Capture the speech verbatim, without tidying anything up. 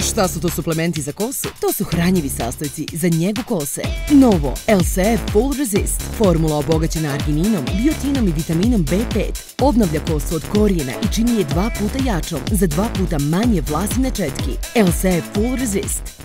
Šta su to suplementi za kosu? To su hranjivi sastojci za njegu kose. Novo L C F Full Resist. Formula obogaćena argininom, biotinom i vitaminom B pet. Obnavlja kosu od korijena i čini je dva puta jačom za dva puta manje vlasine četki. L C F Full Resist.